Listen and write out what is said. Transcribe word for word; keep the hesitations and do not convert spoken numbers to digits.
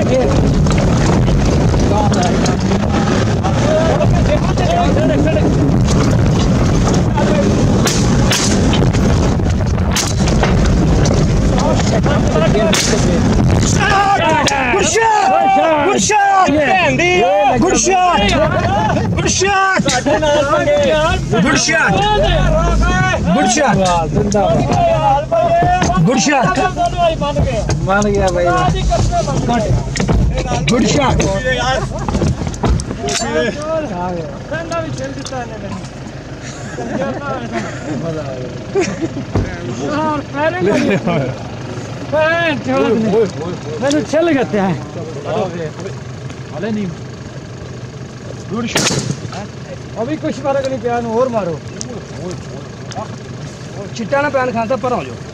Good shot! Good shot! Good shot! Good shot! Good shot! मान गया भाई। Good shot! मैंने छल लगते हैं। नहीं अभी कुछ मारो नहीं प्यान और मारो चिट्टा ना पैन खाता पर हो जाओ।